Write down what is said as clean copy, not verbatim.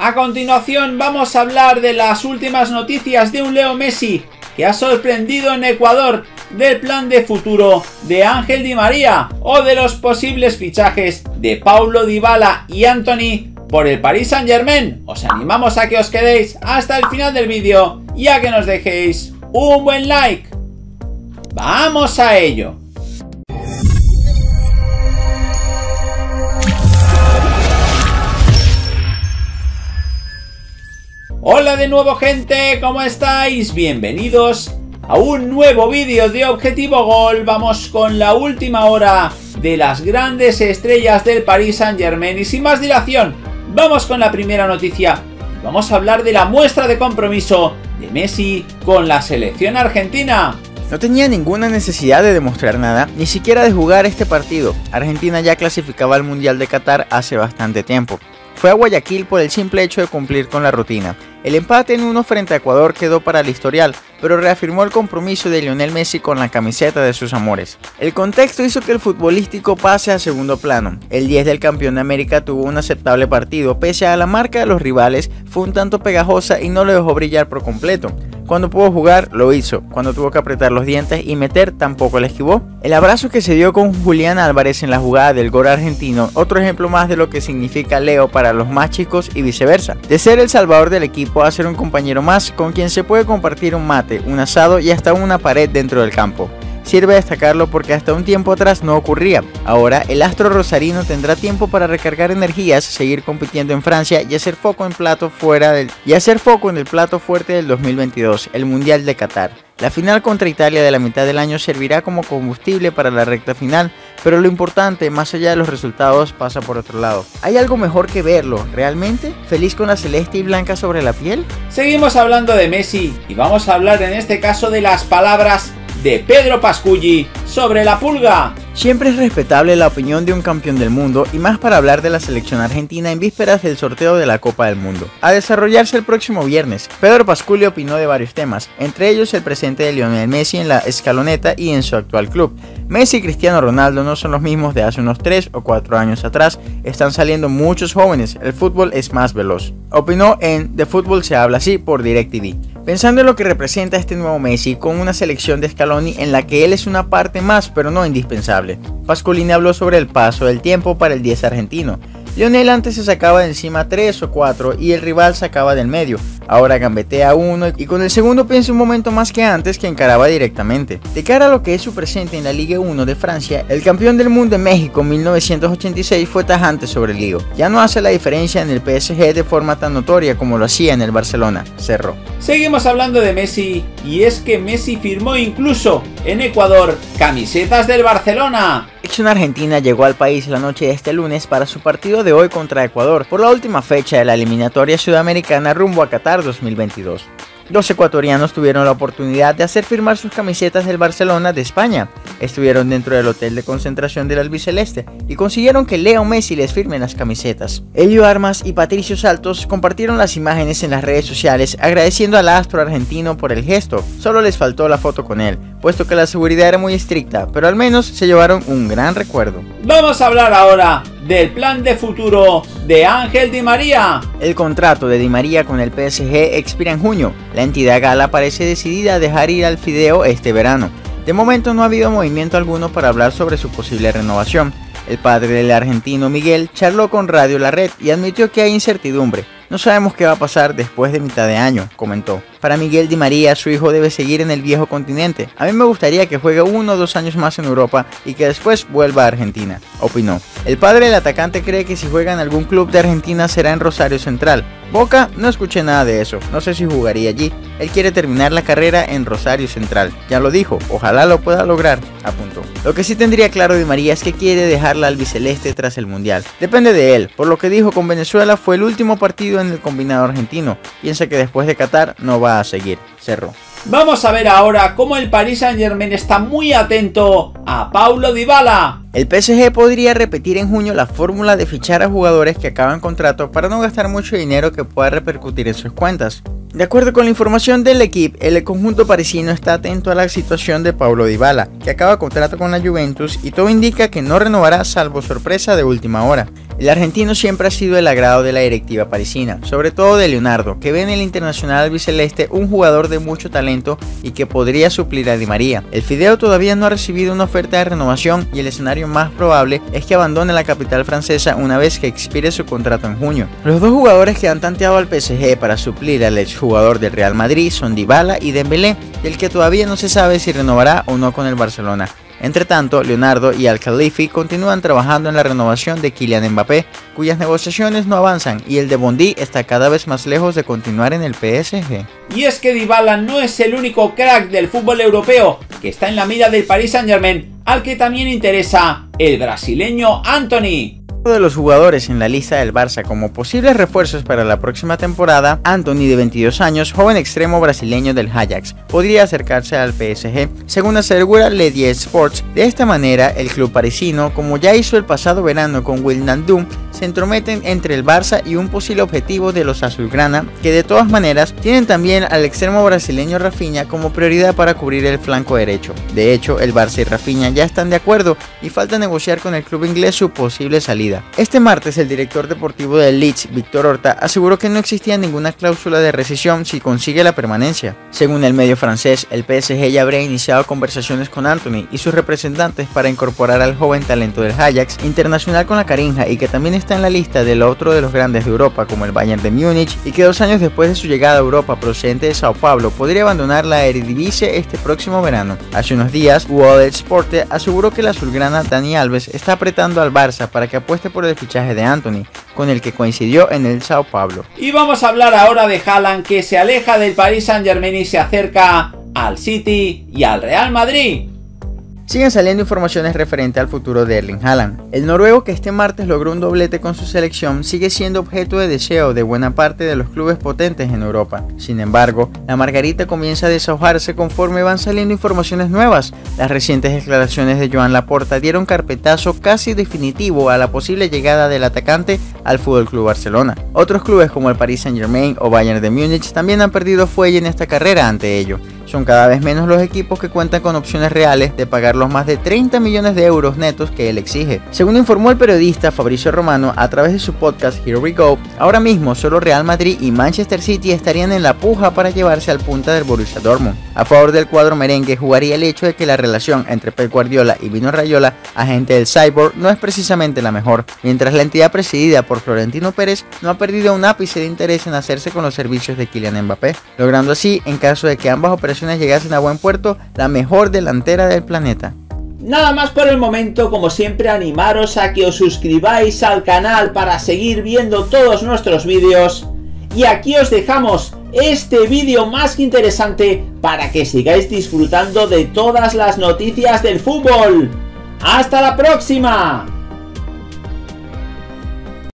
A continuación vamos a hablar de las últimas noticias de un Leo Messi que ha sorprendido en Ecuador, del plan de futuro de Ángel Di María o de los posibles fichajes de Paulo Dybala y Antony por el Paris Saint-Germain. Os animamos a que os quedéis hasta el final del vídeo y a que nos dejéis un buen like. ¡Vamos a ello! Hola de nuevo, gente, ¿cómo estáis? Bienvenidos a un nuevo vídeo de Objetivo Gol. Vamos con la última hora de las grandes estrellas del Paris Saint-Germain y sin más dilación, vamos con la primera noticia. Vamos a hablar de la muestra de compromiso de Messi con la selección argentina. No tenía ninguna necesidad de demostrar nada, ni siquiera de jugar este partido. Argentina ya clasificaba al Mundial de Qatar hace bastante tiempo. Fue a Guayaquil por el simple hecho de cumplir con la rutina. El empate en 1 frente a Ecuador quedó para el historial, pero reafirmó el compromiso de Lionel Messi con la camiseta de sus amores. El contexto hizo que el futbolístico pase a segundo plano. El 10 del campeón de América tuvo un aceptable partido, pese a la marca de los rivales, fue un tanto pegajosa y no lo dejó brillar por completo. Cuando pudo jugar, lo hizo. Cuando tuvo que apretar los dientes y meter, tampoco le esquivó. El abrazo que se dio con Julián Álvarez en la jugada del gol argentino, otro ejemplo más de lo que significa Leo para los más chicos y viceversa. De ser el salvador del equipo a ser un compañero más con quien se puede compartir un mate, un asado y hasta una pared dentro del campo. Sirve destacarlo porque hasta un tiempo atrás no ocurría. Ahora el astro rosarino tendrá tiempo para recargar energías, seguir compitiendo en Francia y hacer foco en el plato fuerte del 2022, el Mundial de Qatar. La final contra Italia de la mitad del año servirá como combustible para la recta final, pero lo importante, más allá de los resultados, pasa por otro lado. ¿Hay algo mejor que verlo, realmente? ¿Feliz con la celeste y blanca sobre la piel? Seguimos hablando de Messi y vamos a hablar en este caso de las palabras de Pedro Pasculli sobre la pulga. Siempre es respetable la opinión de un campeón del mundo y más para hablar de la selección argentina en vísperas del sorteo de la Copa del Mundo, a desarrollarse el próximo viernes. Pedro Pasculli opinó de varios temas, entre ellos el presente de Lionel Messi en la escaloneta y en su actual club. Messi y Cristiano Ronaldo no son los mismos de hace unos 3 o 4 años atrás, están saliendo muchos jóvenes, el fútbol es más veloz. Opinó en De Fútbol se habla así por DirecTV. Pensando en lo que representa este nuevo Messi con una selección de Scaloni en la que él es una parte más pero no indispensable. Pasculini habló sobre el paso del tiempo para el 10 argentino. Lionel antes se sacaba de encima 3 o 4 y el rival sacaba del medio. Ahora gambetea uno y con el segundo piensa un momento más que antes que encaraba directamente. De cara a lo que es su presente en la Ligue 1 de Francia, el campeón del mundo en México en 1986 fue tajante sobre el lío. Ya no hace la diferencia en el PSG de forma tan notoria como lo hacía en el Barcelona, cerró. Seguimos hablando de Messi y es que Messi firmó incluso en Ecuador camisetas del Barcelona. La selección argentina llegó al país la noche de este lunes para su partido de hoy contra Ecuador por la última fecha de la eliminatoria sudamericana rumbo a Qatar 2022. Los ecuatorianos tuvieron la oportunidad de hacer firmar sus camisetas del Barcelona de España. Estuvieron dentro del hotel de concentración del albiceleste y consiguieron que Leo Messi les firme las camisetas. Elio Armas y Patricio Saltos compartieron las imágenes en las redes sociales agradeciendo al astro argentino por el gesto. Solo les faltó la foto con él, puesto que la seguridad era muy estricta, pero al menos se llevaron un gran recuerdo. Vamos a hablar ahora del plan de futuro de Ángel Di María. El contrato de Di María con el PSG expira en junio. La entidad gala parece decidida a dejar ir al fideo este verano. De momento no ha habido movimiento alguno para hablar sobre su posible renovación. El padre del argentino Miguel charló con Radio La Red y admitió que hay incertidumbre. No sabemos qué va a pasar después de mitad de año, comentó. Para Miguel Di María, su hijo debe seguir en el viejo continente. A mí me gustaría que juegue 1 o 2 años más en Europa y que después vuelva a Argentina, opinó. El padre del atacante cree que si juega en algún club de Argentina será en Rosario Central. Boca, no escuché nada de eso, no sé si jugaría allí. Él quiere terminar la carrera en Rosario Central, ya lo dijo, ojalá lo pueda lograr, apuntó. Lo que sí tendría claro Di María es que quiere dejar la albiceleste tras el Mundial. Depende de él, por lo que dijo con Venezuela fue el último partido en el combinado argentino. Piensa que después de Qatar no va a seguir, cerró. Vamos a ver ahora cómo el Paris Saint-Germain está muy atento a Paulo Dybala. El PSG podría repetir en junio la fórmula de fichar a jugadores que acaban contrato para no gastar mucho dinero que pueda repercutir en sus cuentas. De acuerdo con la información del equipo, el conjunto parisino está atento a la situación de Paulo Dybala, que acaba contrato con la Juventus y todo indica que no renovará salvo sorpresa de última hora. El argentino siempre ha sido el agrado de la directiva parisina, sobre todo de Leonardo, que ve en el internacional albiceleste un jugador de mucho talento y que podría suplir a Di María. El Fideo todavía no ha recibido una oferta de renovación y el escenario más probable es que abandone la capital francesa una vez que expire su contrato en junio. Los dos jugadores que han tanteado al PSG para suplir al exjugador del Real Madrid son Dybala y Dembélé, del que todavía no se sabe si renovará o no con el Barcelona. Entre tanto, Leonardo y Al-Khalifi continúan trabajando en la renovación de Kylian Mbappé, cuyas negociaciones no avanzan, y el de Bondy está cada vez más lejos de continuar en el PSG. Y es que Dybala no es el único crack del fútbol europeo que está en la mira del Paris Saint-Germain, al que también interesa el brasileño Antony. De los jugadores en la lista del Barça como posibles refuerzos para la próxima temporada, Antony, de 22 años, joven extremo brasileño del Ajax, podría acercarse al PSG, según asegura Le 10 Sports. De esta manera, el club parisino, como ya hizo el pasado verano con Wijnaldum, se entrometen entre el Barça y un posible objetivo de los azulgrana, que de todas maneras tienen también al extremo brasileño Rafinha como prioridad para cubrir el flanco derecho. De hecho, el Barça y Rafinha ya están de acuerdo y falta negociar con el club inglés su posible salida. Este martes, el director deportivo del Leeds, Víctor Horta, aseguró que no existía ninguna cláusula de rescisión si consigue la permanencia. Según el medio francés, el PSG ya habría iniciado conversaciones con Antony y sus representantes para incorporar al joven talento del Ajax, internacional con la Carinja y que también está en la lista del otro de los grandes de Europa como el Bayern de Múnich, y que 2 años después de su llegada a Europa procedente de Sao Paulo podría abandonar la Eredivisie este próximo verano. Hace unos días, World Sport aseguró que la azulgrana Dani Alves está apretando al Barça para que apueste por el fichaje de Antony, con el que coincidió en el Sao Paulo. Y vamos a hablar ahora de Haaland, que se aleja del Paris Saint-Germain y se acerca al City y al Real Madrid. Siguen saliendo informaciones referentes al futuro de Erling Haaland. El noruego, que este martes logró un doblete con su selección, sigue siendo objeto de deseo de buena parte de los clubes potentes en Europa. Sin embargo, la margarita comienza a deshojarse conforme van saliendo informaciones nuevas. Las recientes declaraciones de Joan Laporta dieron carpetazo casi definitivo a la posible llegada del atacante al FC Barcelona. Otros clubes como el Paris Saint-Germain o Bayern de Múnich también han perdido fuelle en esta carrera ante ello. Son cada vez menos los equipos que cuentan con opciones reales de pagar los más de 30 millones de euros netos que él exige. Según informó el periodista Fabrizio Romano a través de su podcast Here We Go, ahora mismo solo Real Madrid y Manchester City estarían en la puja para llevarse al punta del Borussia Dortmund. A favor del cuadro merengue jugaría el hecho de que la relación entre Pep Guardiola y Mino Raiola, agente del Cyborg, no es precisamente la mejor, mientras la entidad presidida por Florentino Pérez no ha perdido un ápice de interés en hacerse con los servicios de Kylian Mbappé, logrando así, en caso de que ambas operaciones llegasen a buen puerto, la mejor delantera del planeta. Nada más por el momento. Como siempre, animaros a que os suscribáis al canal para seguir viendo todos nuestros vídeos, y aquí os dejamos este vídeo más que interesante para que sigáis disfrutando de todas las noticias del fútbol. ¡Hasta la próxima!